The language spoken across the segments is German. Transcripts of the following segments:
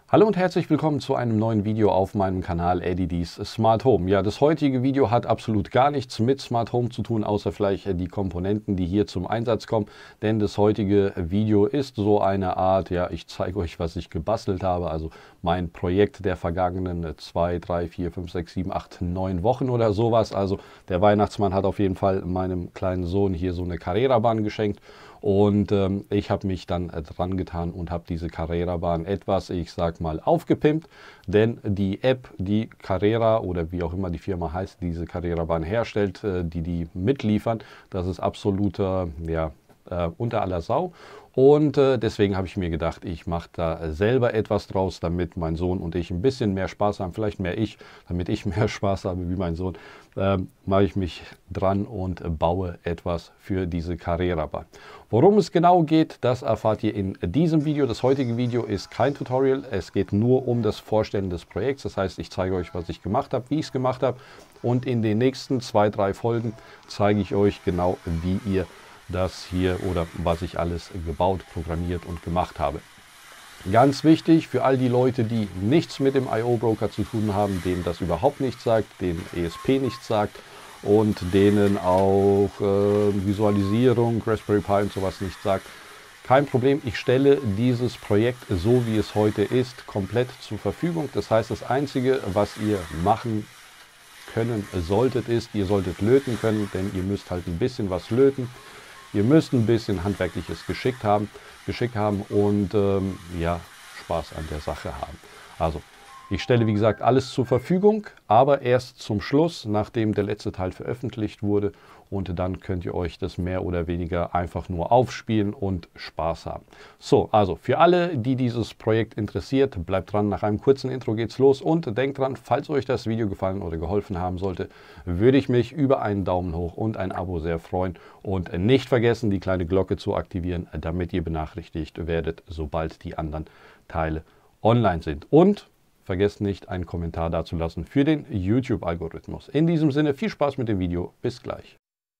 Hallo und herzlich willkommen zu einem neuen Video auf meinem Kanal Eddie's Smart Home. Ja, das heutige Video hat absolut gar nichts mit Smart Home zu tun, außer vielleicht die Komponenten, die hier zum Einsatz kommen. Denn das heutige Video ist so eine Art, ja, ich zeige euch, was ich gebastelt habe. Also mein Projekt der vergangenen 2, 3, 4, 5, 6, 7, 8, 9 Wochen oder sowas. Also der Weihnachtsmann hat auf jeden Fall meinem kleinen Sohn hier so eine Carrera-Bahn geschenkt. Und ich habe mich dann dran getan und habe diese Carrera-Bahn etwas, ich sag mal, aufgepimpt. Denn die App, die Carrera oder wie auch immer die Firma heißt, diese Carrera-Bahn herstellt, die mitliefern, das ist absoluter, ja, unter aller Sau. Und deswegen habe ich mir gedacht, ich mache da selber etwas draus, damit mein Sohn und ich ein bisschen mehr Spaß haben, vielleicht mehr ich, damit ich mehr Spaß habe wie mein Sohn, mache ich mich dran und baue etwas für diese Carrera-Bahn. Worum es genau geht, das erfahrt ihr in diesem Video. Das heutige Video ist kein Tutorial, es geht nur um das Vorstellen des Projekts. Das heißt, ich zeige euch, was ich gemacht habe, wie ich es gemacht habe, und in den nächsten 2, 3 Folgen zeige ich euch genau, wie ihr das hier oder was ich alles gebaut, programmiert und gemacht habe. Ganz wichtig für all die Leute, die nichts mit dem I/O Broker zu tun haben, denen das überhaupt nichts sagt, denen ESP nichts sagt und denen auch Visualisierung, Raspberry Pi und sowas nicht sagt. Kein Problem, ich stelle dieses Projekt so wie es heute ist komplett zur Verfügung. Das heißt, das Einzige, was ihr machen können solltet, ist, ihr solltet löten können, denn ihr müsst halt ein bisschen was löten. Ihr müsst ein bisschen handwerkliches Geschick haben und ja, Spaß an der Sache haben. Also, ich stelle wie gesagt alles zur Verfügung, aber erst zum Schluss, nachdem der letzte Teil veröffentlicht wurde, und dann könnt ihr euch das mehr oder weniger einfach nur aufspielen und Spaß haben. So, also für alle, die dieses Projekt interessiert, bleibt dran, nach einem kurzen Intro geht's los und denkt dran, falls euch das Video gefallen oder geholfen haben sollte, würde ich mich über einen Daumen hoch und ein Abo sehr freuen und nicht vergessen, die kleine Glocke zu aktivieren, damit ihr benachrichtigt werdet, sobald die anderen Teile online sind. Und vergesst nicht, einen Kommentar dazulassen für den YouTube-Algorithmus. In diesem Sinne, viel Spaß mit dem Video. Bis gleich.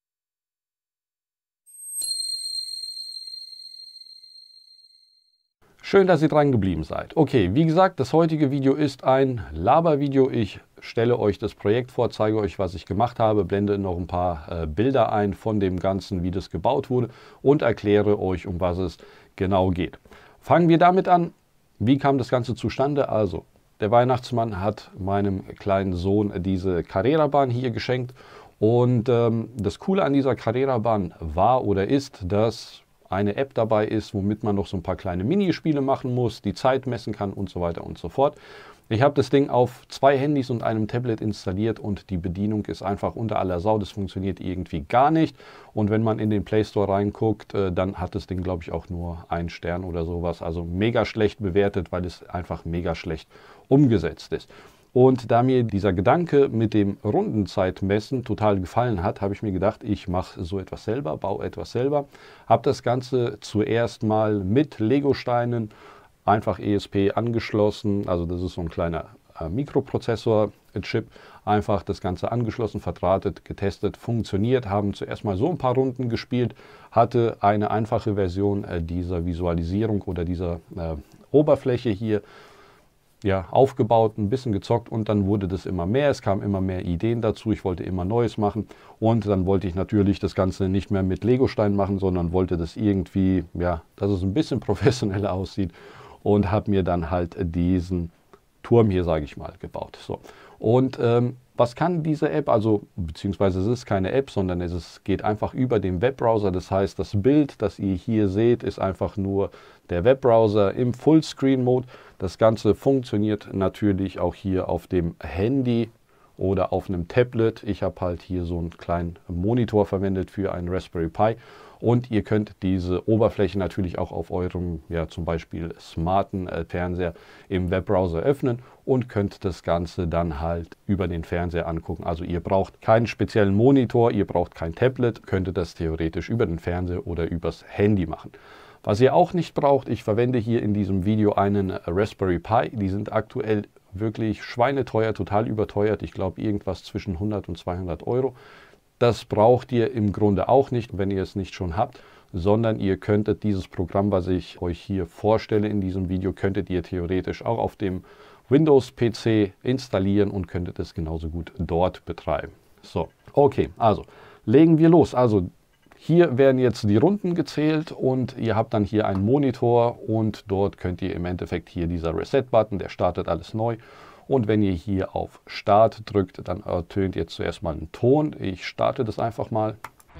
Schön, dass ihr dran geblieben seid. Okay, wie gesagt, das heutige Video ist ein Labervideo. Ich stelle euch das Projekt vor, zeige euch, was ich gemacht habe, blende noch ein paar Bilder ein von dem Ganzen, wie das gebaut wurde und erkläre euch, um was es genau geht. Fangen wir damit an. Wie kam das Ganze zustande? Also, der Weihnachtsmann hat meinem kleinen Sohn diese Carrera-Bahn hier geschenkt. Und das Coole an dieser Carrera-Bahn war oder ist, dass eine App dabei ist, womit man noch so ein paar kleine Minispiele machen muss, die Zeit messen kann und so weiter und so fort. Ich habe das Ding auf 2 Handys und einem Tablet installiert und die Bedienung ist einfach unter aller Sau. Das funktioniert irgendwie gar nicht. Und wenn man in den Play Store reinguckt, dann hat das Ding, glaube ich, auch nur 1 Stern oder sowas. Also mega schlecht bewertet, weil es einfach mega schlecht umgesetzt ist. Und da mir dieser Gedanke mit dem Rundenzeitmessen total gefallen hat, habe ich mir gedacht, ich mache so etwas selber, baue etwas selber. Habe das Ganze zuerst mal mit Legosteinen einfach ESP angeschlossen. Also das ist so ein kleiner Mikroprozessor-Chip. Einfach das Ganze angeschlossen, verdrahtet, getestet, funktioniert. Haben zuerst mal so ein paar Runden gespielt. Hatte eine einfache Version dieser Visualisierung oder dieser Oberfläche hier, ja, aufgebaut, ein bisschen gezockt und dann wurde das immer mehr. Es kamen immer mehr Ideen dazu. Ich wollte immer Neues machen und dann wollte ich natürlich das Ganze nicht mehr mit Legosteinen machen, sondern wollte das irgendwie, ja, dass es ein bisschen professioneller aussieht und habe mir dann halt diesen Turm hier, sage ich mal, gebaut. So. Und was kann diese App? Also, beziehungsweise es ist keine App, sondern geht einfach über den Webbrowser. Das heißt, das Bild, das ihr hier seht, ist einfach nur der Webbrowser im Fullscreen-Mode. Das Ganze funktioniert natürlich auch hier auf dem Handy oder auf einem Tablet. Ich habe halt hier so einen kleinen Monitor verwendet für einen Raspberry Pi. Und ihr könnt diese Oberfläche natürlich auch auf eurem, ja, zum Beispiel smarten Fernseher im Webbrowser öffnen und könnt das Ganze dann halt über den Fernseher angucken. Also ihr braucht keinen speziellen Monitor, ihr braucht kein Tablet, könntet das theoretisch über den Fernseher oder übers Handy machen. Was ihr auch nicht braucht, ich verwende hier in diesem Video einen Raspberry Pi. Die sind aktuell wirklich schweineteuer, total überteuert. Ich glaube irgendwas zwischen 100 und 200 Euro. Das braucht ihr im Grunde auch nicht, wenn ihr es nicht schon habt, sondern ihr könntet dieses Programm, was ich euch hier vorstelle in diesem Video, könntet ihr theoretisch auch auf dem Windows-PC installieren und könntet es genauso gut dort betreiben. So, okay, also legen wir los. Also hier werden jetzt die Runden gezählt und ihr habt dann hier einen Monitor und dort könnt ihr im Endeffekt hier dieser Reset-Button, der startet alles neu. Und wenn ihr hier auf Start drückt, dann ertönt ihr zuerst mal einen Ton. Ich starte das einfach mal.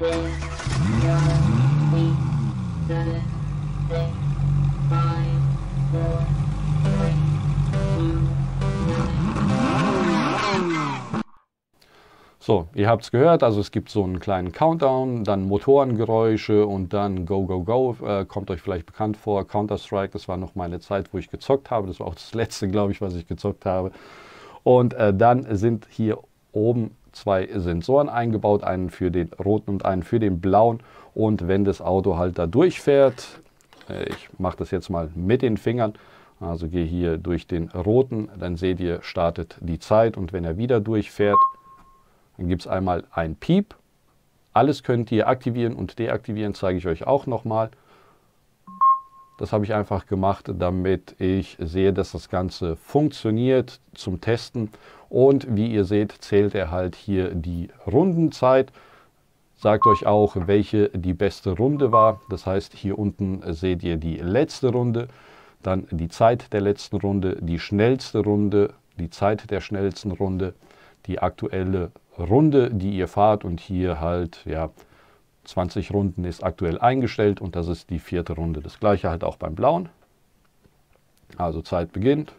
So, ihr habt es gehört, also es gibt so einen kleinen Countdown, dann Motorengeräusche und dann Go, Go, Go. Kommt euch vielleicht bekannt vor, Counter-Strike, das war noch meine Zeit, wo ich gezockt habe. Das war auch das letzte, glaube ich, was ich gezockt habe. Und dann sind hier oben zwei Sensoren eingebaut, einen für den roten und einen für den blauen. Und wenn das Auto halt da durchfährt, ich mache das jetzt mal mit den Fingern, also gehe hier durch den roten, dann seht ihr, startet die Zeit. Und wenn er wieder durchfährt, dann gibt es einmal ein Piep. Alles könnt ihr aktivieren und deaktivieren, zeige ich euch auch nochmal. Das habe ich einfach gemacht, damit ich sehe, dass das Ganze funktioniert zum Testen. Und wie ihr seht, zählt er halt hier die Rundenzeit. Sagt euch auch, welche die beste Runde war. Das heißt, hier unten seht ihr die letzte Runde, dann die Zeit der letzten Runde, die schnellste Runde, die Zeit der schnellsten Runde, die aktuelle Runde, die ihr fahrt, und hier halt, ja, 20 Runden ist aktuell eingestellt und das ist die 4. Runde. Das gleiche halt auch beim blauen. Also Zeit beginnt.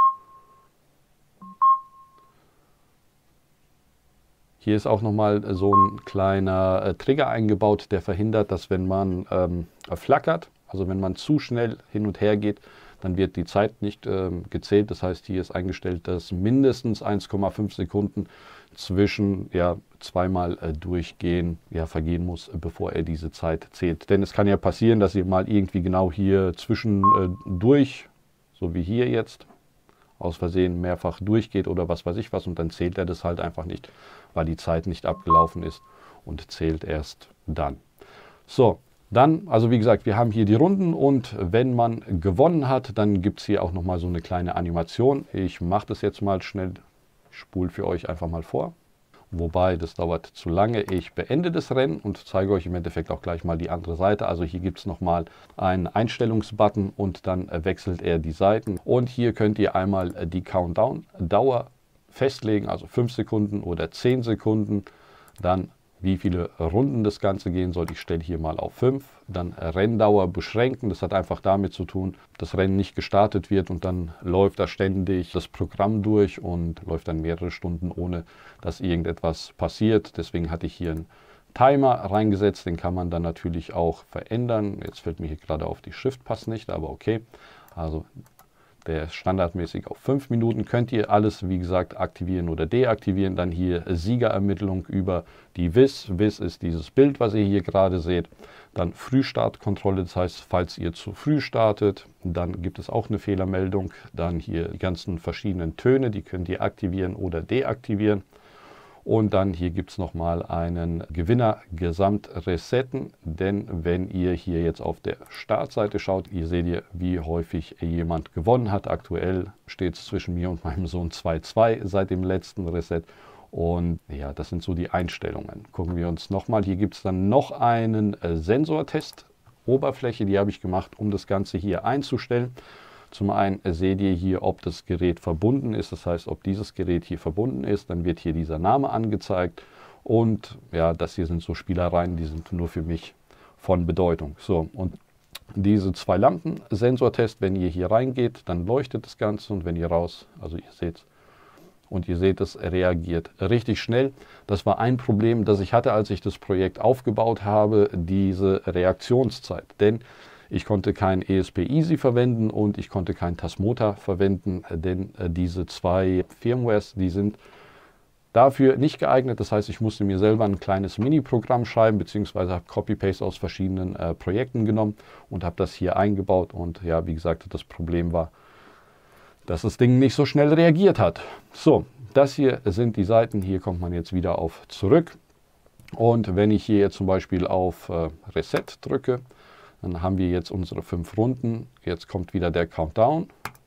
Hier ist auch nochmal so ein kleiner Trigger eingebaut, der verhindert, dass wenn man flackert, also wenn man zu schnell hin und her geht, dann wird die Zeit nicht gezählt. Das heißt, hier ist eingestellt, dass mindestens 1,5 Sekunden zwischen zweimal durchgehen, vergehen muss, bevor er diese Zeit zählt. Denn es kann ja passieren, dass ihr mal irgendwie genau hier zwischendurch, so wie hier jetzt, aus Versehen mehrfach durchgeht oder was weiß ich was, und dann zählt er das halt einfach nicht, weil die Zeit nicht abgelaufen ist und zählt erst dann. So, dann, also wie gesagt, wir haben hier die Runden und wenn man gewonnen hat, dann gibt es hier auch nochmal so eine kleine Animation. Ich mache das jetzt mal schnell, spule für euch einfach mal vor. Wobei, das dauert zu lange. Ich beende das Rennen und zeige euch im Endeffekt auch gleich mal die andere Seite. Also hier gibt es nochmal einen Einstellungsbutton und dann wechselt er die Seiten. Und hier könnt ihr einmal die Countdown-Dauer festlegen, also 5 Sekunden oder 10 Sekunden. Dann wie viele Runden das Ganze gehen soll. Ich stelle hier mal auf 5. Dann Renndauer beschränken. Das hat einfach damit zu tun, dass Rennen nicht gestartet wird und dann läuft da ständig das Programm durch und läuft dann mehrere Stunden, ohne dass irgendetwas passiert. Deswegen hatte ich hier einen Timer reingesetzt. Den kann man dann natürlich auch verändern. Jetzt fällt mir hier gerade auf, die Schrift passt nicht, aber okay. Also der ist standardmäßig auf 5 Minuten. Könnt ihr alles, wie gesagt, aktivieren oder deaktivieren. Dann hier Siegerermittlung über die WIS. WIS ist dieses Bild, was ihr hier gerade seht. Dann Frühstartkontrolle, das heißt, falls ihr zu früh startet, dann gibt es auch eine Fehlermeldung. Dann hier die ganzen verschiedenen Töne, die könnt ihr aktivieren oder deaktivieren. Und dann hier gibt es nochmal einen Gewinner gesamt resetten, denn wenn ihr hier jetzt auf der Startseite schaut, ihr seht hier, wie häufig jemand gewonnen hat. Aktuell steht es zwischen mir und meinem Sohn 2-2 seit dem letzten Reset. Und ja, das sind so die Einstellungen. Gucken wir uns nochmal, hier gibt es dann noch einen Sensortest, Oberfläche, die habe ich gemacht, um das Ganze hier einzustellen. Zum einen seht ihr hier, ob das Gerät verbunden ist, das heißt, ob dieses Gerät hier verbunden ist, dann wird hier dieser Name angezeigt und ja, das hier sind so Spielereien, die sind nur für mich von Bedeutung. So, und diese 2 Lampen, Sensortest, wenn ihr hier reingeht, dann leuchtet das Ganze und wenn ihr raus, also ihr seht, und ihr seht, es reagiert richtig schnell. Das war ein Problem, das ich hatte, als ich das Projekt aufgebaut habe, diese Reaktionszeit, denn ich konnte kein ESP-Easy verwenden und ich konnte kein Tasmota verwenden, denn diese 2 Firmwares, die sind dafür nicht geeignet. Das heißt, ich musste mir selber ein kleines Mini-Programm schreiben, beziehungsweise habe Copy-Paste aus verschiedenen Projekten genommen und habe das hier eingebaut. Und ja, wie gesagt, das Problem war, dass das Ding nicht so schnell reagiert hat. So, das hier sind die Seiten. Hier kommt man jetzt wieder auf zurück. Und wenn ich hier jetzt zum Beispiel auf Reset drücke, dann haben wir jetzt unsere 5 Runden. Jetzt kommt wieder der Countdown.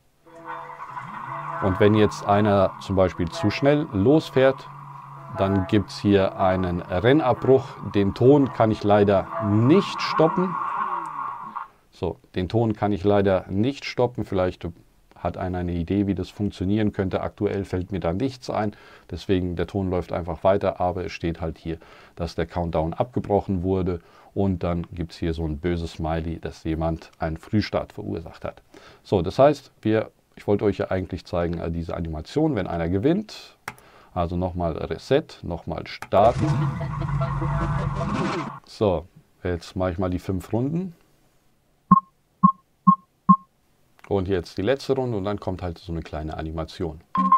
Und wenn jetzt einer zum Beispiel zu schnell losfährt, dann gibt es hier einen Rennabbruch. Den Ton kann ich leider nicht stoppen. So, den Ton kann ich leider nicht stoppen. Vielleicht hat einer eine Idee, wie das funktionieren könnte. Aktuell fällt mir da nichts ein. Deswegen, der Ton läuft einfach weiter. Aber es steht halt hier, dass der Countdown abgebrochen wurde. Und dann gibt es hier so ein böses Smiley, dass jemand einen Frühstart verursacht hat. So, das heißt, ich wollte euch ja eigentlich zeigen, diese Animation, wenn einer gewinnt. Also nochmal Reset, nochmal starten. So, jetzt mache ich mal die 5 Runden. Und jetzt die letzte Runde und dann kommt halt so eine kleine Animation.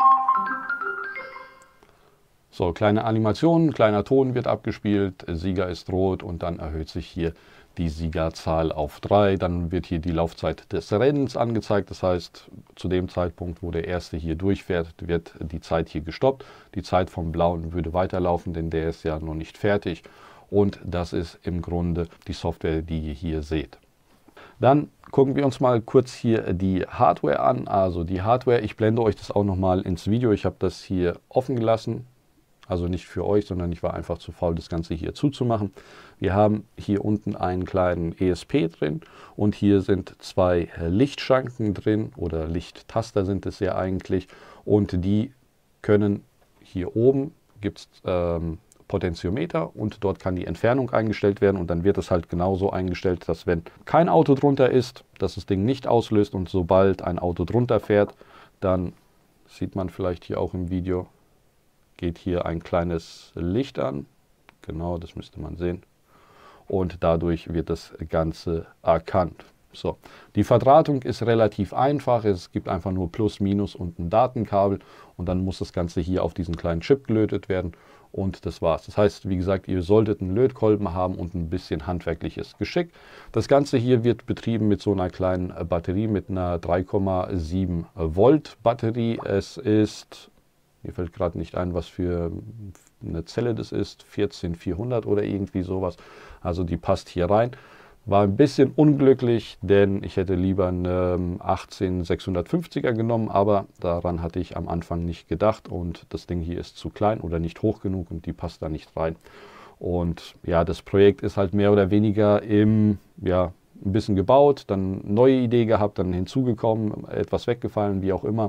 So, kleine Animation, kleiner Ton wird abgespielt, Sieger ist rot und dann erhöht sich hier die Siegerzahl auf 3. Dann wird hier die Laufzeit des Rennens angezeigt. Das heißt, zu dem Zeitpunkt, wo der Erste hier durchfährt, wird die Zeit hier gestoppt. Die Zeit vom Blauen würde weiterlaufen, denn der ist ja noch nicht fertig. Und das ist im Grunde die Software, die ihr hier seht. Dann gucken wir uns mal kurz hier die Hardware an. Also die Hardware, ich blende euch das auch nochmal ins Video. Ich habe das hier offen gelassen. Also nicht für euch, sondern ich war einfach zu faul, das Ganze hier zuzumachen. Wir haben hier unten einen kleinen ESP drin und hier sind 2 Lichtschranken drin oder Lichttaster sind es ja eigentlich. Und die können hier oben, gibt es Potentiometer und dort kann die Entfernung eingestellt werden und dann wird es halt genauso eingestellt, dass wenn kein Auto drunter ist, dass das Ding nicht auslöst und sobald ein Auto drunter fährt, dann sieht man vielleicht hier auch im Video, geht hier ein kleines Licht an, genau, das müsste man sehen, und dadurch wird das Ganze erkannt. So, die Verdrahtung ist relativ einfach, es gibt einfach nur Plus, Minus und ein Datenkabel und dann muss das Ganze hier auf diesen kleinen Chip gelötet werden und das war's. Das heißt, wie gesagt, ihr solltet einen Lötkolben haben und ein bisschen handwerkliches Geschick. Das Ganze hier wird betrieben mit so einer kleinen Batterie, mit einer 3,7 Volt Batterie. Es ist... Mir fällt gerade nicht ein, was für eine Zelle das ist, 14400 oder irgendwie sowas. Also die passt hier rein. War ein bisschen unglücklich, denn ich hätte lieber eine 18650er genommen, aber daran hatte ich am Anfang nicht gedacht und das Ding hier ist zu klein oder nicht hoch genug und die passt da nicht rein. Und ja, das Projekt ist halt mehr oder weniger ein bisschen gebaut, dann neue Idee gehabt, dann hinzugekommen, etwas weggefallen, wie auch immer.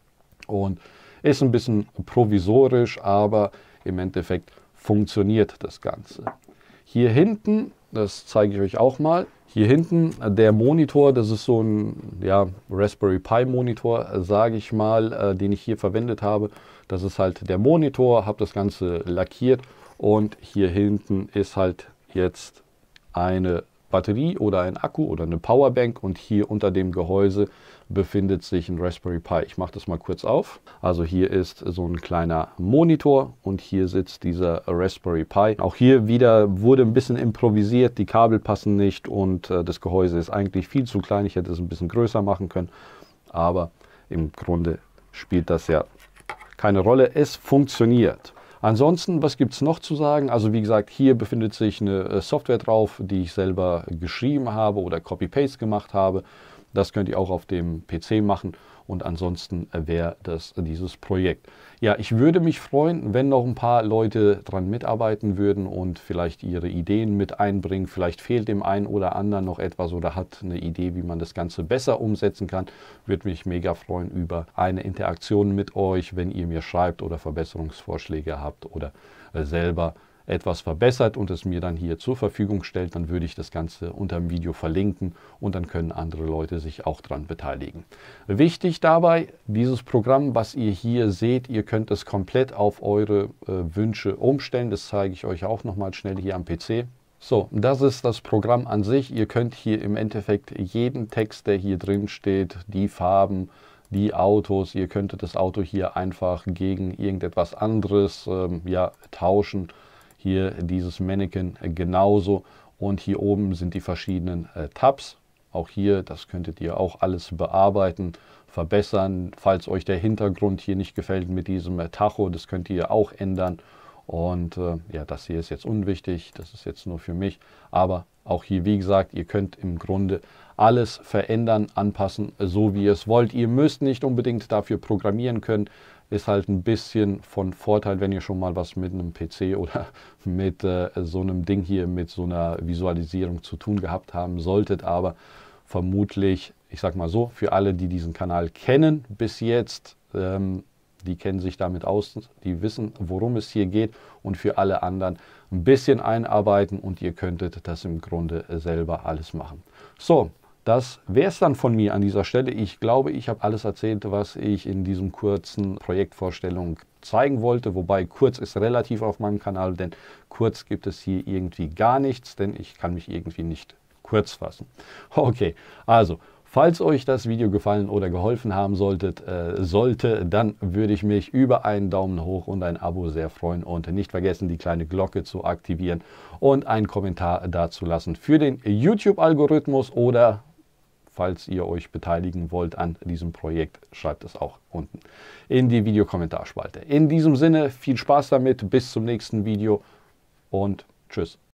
Und ist ein bisschen provisorisch, aber im Endeffekt funktioniert das Ganze. Hier hinten, das zeige ich euch auch mal, hier hinten der Monitor, das ist so ein Raspberry Pi Monitor, sage ich mal, den ich hier verwendet habe. Das ist halt der Monitor, habe das Ganze lackiert und hier hinten ist halt jetzt eine Batterie oder ein Akku oder eine Powerbank und hier unter dem Gehäuse befindet sich ein Raspberry Pi. Ich mache das mal kurz auf. Also hier ist so ein kleiner Monitor und hier sitzt dieser Raspberry Pi. Auch hier wieder wurde ein bisschen improvisiert, die Kabel passen nicht und das Gehäuse ist eigentlich viel zu klein. Ich hätte es ein bisschen größer machen können, aber im Grunde spielt das ja keine Rolle. Es funktioniert. Ansonsten, was gibt es noch zu sagen? Also wie gesagt, hier befindet sich eine Software drauf, die ich selber geschrieben habe oder Copy-Paste gemacht habe. Das könnt ihr auch auf dem PC machen und ansonsten wäre das dieses Projekt. Ja, ich würde mich freuen, wenn noch ein paar Leute dran mitarbeiten würden und vielleicht ihre Ideen mit einbringen. Vielleicht fehlt dem einen oder anderen noch etwas oder hat eine Idee, wie man das Ganze besser umsetzen kann. Würde mich mega freuen über eine Interaktion mit euch, wenn ihr mir schreibt oder Verbesserungsvorschläge habt oder selber etwas verbessert und es mir dann hier zur Verfügung stellt, dann würde ich das Ganze unter dem Video verlinken und dann können andere Leute sich auch daran beteiligen. Wichtig dabei, dieses Programm, was ihr hier seht, ihr könnt es komplett auf eure Wünsche umstellen. Das zeige ich euch auch nochmal schnell hier am PC. So, das ist das Programm an sich. Ihr könnt hier im Endeffekt jeden Text, der hier drin steht, die Farben, die Autos, ihr könntet das Auto hier einfach gegen irgendetwas anderes tauschen. Hier dieses Mannequin genauso und hier oben sind die verschiedenen Tabs. Auch hier, das könntet ihr auch alles bearbeiten, verbessern. Falls euch der Hintergrund hier nicht gefällt mit diesem Tacho, das könnt ihr auch ändern. Und ja, das hier ist jetzt unwichtig, das ist jetzt nur für mich. Aber auch hier, wie gesagt, ihr könnt im Grunde alles verändern, anpassen, so wie ihr es wollt. Ihr müsst nicht unbedingt dafür programmieren können. Ist halt ein bisschen von Vorteil, wenn ihr schon mal was mit einem PC oder mit so einem Ding hier, mit so einer Visualisierung zu tun gehabt haben solltet. Aber vermutlich, ich sag mal so, für alle, die diesen Kanal kennen bis jetzt, die kennen sich damit aus, die wissen, worum es hier geht, und für alle anderen ein bisschen einarbeiten und ihr könntet das im Grunde selber alles machen. So, das wäre es dann von mir an dieser Stelle. Ich glaube, ich habe alles erzählt, was ich in diesem kurzen Projektvorstellung zeigen wollte, wobei kurz ist relativ auf meinem Kanal, denn kurz gibt es hier irgendwie gar nichts, denn ich kann mich irgendwie nicht kurz fassen. Okay, also falls euch das Video gefallen oder geholfen haben sollte, dann würde ich mich über einen Daumen hoch und ein Abo sehr freuen und nicht vergessen, die kleine Glocke zu aktivieren und einen Kommentar dazu lassen für den YouTube-Algorithmus, oder falls ihr euch beteiligen wollt an diesem Projekt, schreibt es auch unten in die Videokommentarspalte. In diesem Sinne, viel Spaß damit, bis zum nächsten Video und tschüss.